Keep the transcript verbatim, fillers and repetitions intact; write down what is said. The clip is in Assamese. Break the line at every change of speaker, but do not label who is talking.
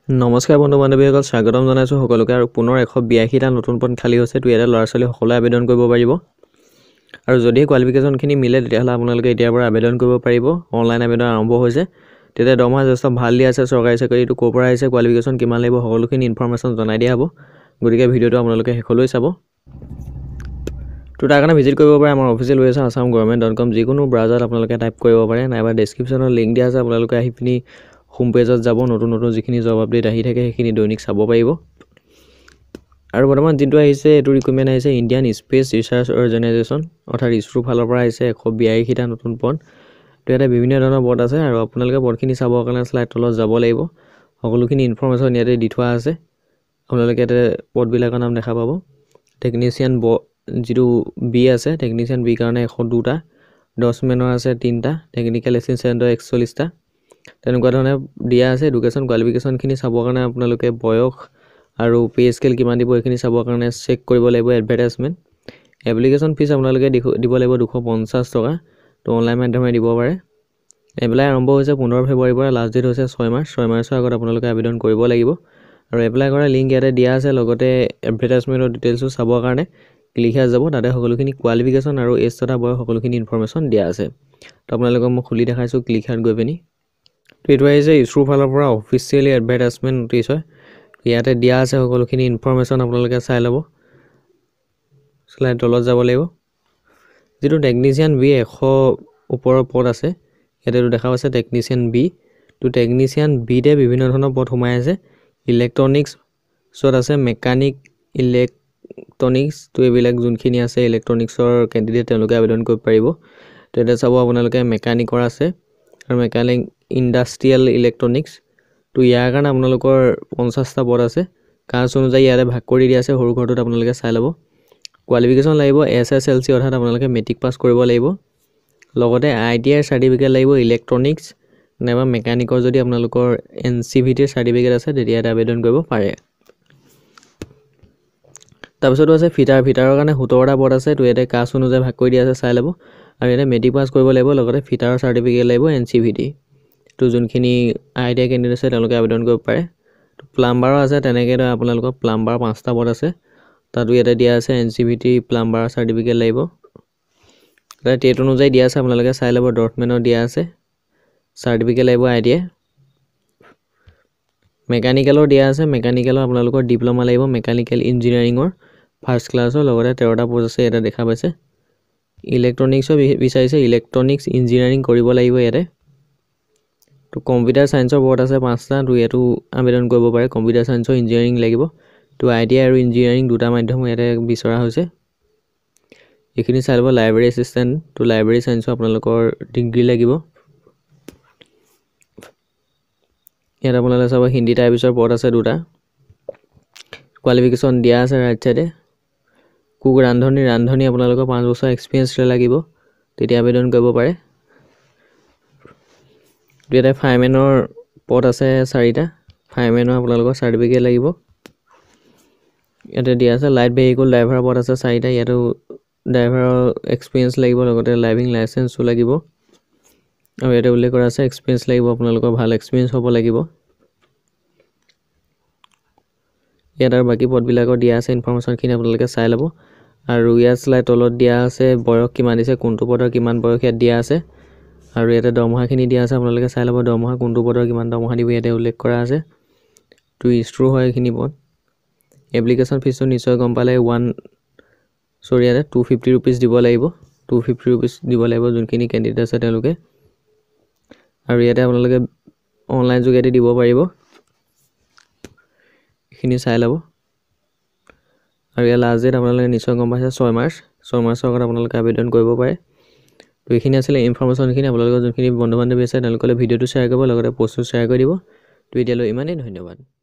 নমস্কাৰ বন্ধু বান্ধৱীসকল, স্বাগতম জনাইছোঁ সকলোকে। আৰু পুনৰ এশ বিয়াশীটা নতুন পদ খালী হৈছে। তো ইয়াতে ল'ৰা ছোৱালী সকলোৱে আবেদন কৰিব পাৰিব। আৰু যদি কোৱালিফিকেশ্যনখিনি মিলে তেতিয়াহ'লে আপোনালোকে এতিয়াৰ পৰা আবেদন কৰিব পাৰিব। অনলাইন আবেদন আৰম্ভ হৈছে। তেতিয়া দৰমহা যথেষ্ট ভাল দিয়া আছে। চৰকাৰী চাকৰিটো ক'ৰ পৰা আহিছে, কোৱালিফিকেশ্যন কিমান লাগিব, সকলোখিনি ইনফৰমেশ্যন জনাই দিয়া হ'ব। গতিকে ভিডিঅ'টো আপোনালোকে শেষলৈ চাব। তো তাৰ কাৰণে ভিজিট কৰিব পাৰে আমাৰ official website Assam government dot com. যিকোনো ব্ৰাউজাৰত আপোনালোকে টাইপ কৰিব পাৰে, নাইবা ডেছক্ৰিপশ্যনত লিংক দিয়া আছে। আপোনালোকে আহি পিনি হোম পেজত যাব, নতুন নতুন যিখিনি জব আপডেট আহি থাকে সেইখিনি দৈনিক চাব পাৰিব। আৰু বৰ্তমান যিটো আহিছে এইটো ৰিকুইৰমেণ্ট আহিছে ইণ্ডিয়ান স্পেচ ৰিচাৰ্চ অৰ্গেনাইজেশ্যন, অৰ্থাৎ ইছৰ ফালৰ পৰা আহিছে এশ বিয়াশীটা নতুন পদ। তো ইয়াতে বিভিন্ন ধৰণৰ পদ আছে আৰু আপোনালোকে পদখিনি চাবৰ কাৰণে শ্লাইড তলত যাব লাগিব। সকলোখিনি ইনফৰমেশ্যন ইয়াতে দি থোৱা আছে। আপোনালোকে ইয়াতে পদবিলাকৰ নাম দেখা পাব। টেকনিচিয়ান ব যিটো বি আছে, টেকনিচিয়ান বিৰ কাৰণে এশ দুটা, ডছমেনৰ আছে তিনিটা, টেকনিকেল এছিষ্টেণ্টৰ একচল্লিছটা, তেনেকুৱা ধৰণে দিয়া আছে। এডুকেশ্যন কোৱালিফিকেশ্যনখিনি চাবৰ কাৰণে আপোনালোকে বয়স আৰু পে স্কেল কিমান দিব এইখিনি চাবৰ কাৰণে চেক কৰিব লাগিব। এডভাৰটাইজমেণ্ট এপ্লিকেশ্যন ফিজ আপোনালোকে দিব লাগিব দুশ পঞ্চাছ টকা। তো অনলাইন মাধ্যমেৰে দিব পাৰে। এপ্লাই আৰম্ভ হৈছে পোন্ধৰ ফেব্ৰুৱাৰীৰ পৰা, লাষ্ট ডেট হৈছে ছয় মাৰ্চ। ছয় মাৰ্চৰ আগত আপোনালোকে আবেদন কৰিব লাগিব। আৰু এপ্লাই কৰা লিংক ইয়াতে দিয়া আছে, লগতে এডভাৰটাইজমেণ্টৰ ডিটেইলছো চাবৰ কাৰণে ক্লিক হৈ যাব। তাতে সকলোখিনি কোৱালিফিকেশ্যন আৰু এজ তথা বয়স সকলোখিনি ইনফৰমেশ্যন দিয়া আছে। তো আপোনালোকক মই খুলি দেখাইছোঁ ক্লিক হাত গৈ পিনি। তো এইটো আহিছে ইছৰ ফালৰ পৰা অফিচিয়েলি এডভাৰটাইজমেণ্ট নটিছ হয়। ইয়াতে দিয়া আছে সকলোখিনি ইনফৰমেশ্যন, আপোনালোকে চাই ল'ব। শ্লাইড তলত যাব লাগিব। যিটো টেকনিচিয়ান বি এশ ওপৰৰ পদ আছে, ইয়াতে দেখা পাইছে টেকনিচিয়ান বি। তো টেকনিচিয়ান বিতে বিভিন্ন ধৰণৰ পদ সোমাই আছে। ইলেক্ট্ৰনিক্সত আছে মেকানিক, ইলেক্ট্ৰনিক্স। তো এইবিলাক যোনখিনি আছে ইলেক্ট্ৰনিক্সৰ কেণ্ডিডেট তেওঁলোকে আবেদন কৰিব পাৰিব। তো এতিয়া চাব আপোনালোকে মেকানিকৰ আছে আৰু মেকানিক ইণ্ডাষ্ট্ৰিয়েল ইলেক্ট্ৰনিক্স। তো ইয়াৰ কাৰণে আপোনালোকৰ পঞ্চাছটা পদ আছে। কাষ্ট অনুযায়ী ইয়াতে ভাগ কৰি দিয়া আছে। সৰু ঘৰটোত আপোনালোকে চাই ল'ব। কোৱালিফিকেশ্যন লাগিব এছ এছ এল চি, অৰ্থাৎ আপোনালোকে মেট্ৰিক পাছ কৰিব লাগিব। লগতে আই টি আইৰ চাৰ্টিফিকেট লাগিব ইলেক্ট্ৰনিক্স, নাইবা মেকানিকৰ যদি আপোনালোকৰ এন চি ভি টিৰ চাৰ্টিফিকেট আছে তেতিয়া ইয়াতে আবেদন কৰিব পাৰে। তাৰপিছতো আছে ফিটাৰ। ফিটাৰৰ কাৰণে সোতৰটা পদ আছে। তো ইয়াতে কাষ্ট অনুযায়ী ভাগ কৰি দিয়া আছে, চাই ল'ব। আৰু ইয়াতে মেট্ৰিক পাছ কৰিব লাগিব, লগতে ফিটাৰৰ চাৰ্টিফিকেট লাগিব এন চি ভি টি। তো যোনখিনি আই টি আই কেণ্ডিডেট আছে তেওঁলোকে আবেদন কৰিব পাৰে। তো প্লাম্বাৰো আছে, তেনেকৈ আপোনালোকৰ প্লাম্বাৰ পাঁচটা পদ আছে। তাতো ইয়াতে দিয়া আছে N C V T plumber certificate লাগিব। তাতে টেট অনুযায়ী দিয়া আছে, আপোনালোকে চাই ল'ব। ডৰ্টমেনৰ দিয়া আছে চাৰ্টিফিকেট লাগিব আই টি আই। মেকানিকেলৰ দিয়া আছে, মেকানিকেলৰ আপোনালোকৰ ডিপ্ল'মা লাগিব মেকানিকেল ইঞ্জিনিয়াৰিঙৰ ফাৰ্ষ্ট ক্লাছৰ, লগতে তেৰটা প'ষ্ট আছে ইয়াতে দেখা পাইছে। ইলেক্ট্ৰনিক্সৰ বিচাৰিছে, ইলেক্ট্ৰনিক্স ইঞ্জিনিয়াৰিং কৰিব লাগিব ইয়াতে। তো কম্পিউটাৰ ছায়েন্সৰ পদ আছে পাঁচটা। তো ইয়াতো আবেদন কৰিব পাৰে, কম্পিউটাৰ ছায়েন্সৰ ইঞ্জিনিয়াৰিং লাগিব। তো আই টি আই আৰু ইঞ্জিনিয়াৰিং দুটা মাধ্যম ইয়াতে বিচৰা হৈছে। এইখিনি চাই ল'ব। লাইব্ৰেৰী এছিষ্টেণ্ট, তো লাইব্ৰেৰী ছায়েন্সৰ আপোনালোকৰ ডিগ্ৰী লাগিব। ইয়াত আপোনালোকে চাব হিন্দী টাইপিছৰ পদ আছে দুটা। কোৱালিফিকেশ্যন দিয়া আছে ৰাইট চাইডে। কুক ৰান্ধনি, ৰান্ধনি আপোনালোকৰ পাঁচ বছৰ এক্সপিৰিয়েঞ্চ লাগিব, তেতিয়া আবেদন কৰিব পাৰে। ইয়াতে ফায়াৰমেনৰ পদ আছে চাৰিটা। ফায়াৰমেনৰ আপোনালোকৰ চাৰ্টিফিকেট লাগিব। ইয়াতে দিয়া আছে লাইট ভেহিকুল ড্ৰাইভাৰৰ পদ আছে চাৰিটা। ইয়াতো ড্ৰাইভাৰৰ এক্সপিৰিয়েঞ্চ লাগিব, লগতে ড্ৰাইভিং লাইচেঞ্চো লাগিব। আৰু ইয়াতে উল্লেখ কৰা আছে এক্সপিৰিয়েঞ্চ লাগিব, আপোনালোকৰ ভাল এক্সপিৰিয়েঞ্চ হ'ব লাগিব। ইয়াত আৰু বাকী পদবিলাকৰ দিয়া আছে ইনফৰমেশ্যনখিনি আপোনালোকে চাই ল'ব। আৰু ইয়াত শ্লাইড তলত দিয়া আছে বয়স কিমান দিছে, কোনটো পদৰ কিমান বয়স ইয়াত দিয়া আছে। আৰু ইয়াতে দৰমহাখিনি দিয়া আছে, আপোনালোকে চাই ল'ব। দৰমহা কোনটো পদৰ কিমান দৰমহা দিব ইয়াতে উল্লেখ কৰা আছে। তো ইছৰ হয় এইখিনি পদ। এপ্লিকেশ্যন ফিজটো নিশ্চয় গম পালে ওৱান চৰি ইয়াতে টু ফিফটি ৰুপিজ দিব লাগিব। টু ফিফটি ৰুপিজ দিব লাগিব যোনখিনি কেণ্ডিডেট আছে তেওঁলোকে। আৰু ইয়াতে আপোনালোকে অনলাইন যোগেদি দিব পাৰিব। এইখিনি চাই ল'ব। আৰু ইয়াৰ লাষ্ট ডেট আপোনালোকে নিশ্চয় গম পাইছে ছয় মাৰ্চ। ছয় মাৰ্চৰ আগত আপোনালোকে আবেদন কৰিব পাৰে। তো এইখিনি আছিলে ইনফৰমেশ্যনখিনি। আপোনালোকৰ যোনখিনি বন্ধু বান্ধৱী আছে তেওঁলোকে ভিডিঅ'টো শ্বেয়াৰ কৰিব, লগতে পষ্টটো শ্বেয়াৰ কৰি দিব। তো এতিয়ালৈ ইমানেই, ধন্যবাদ।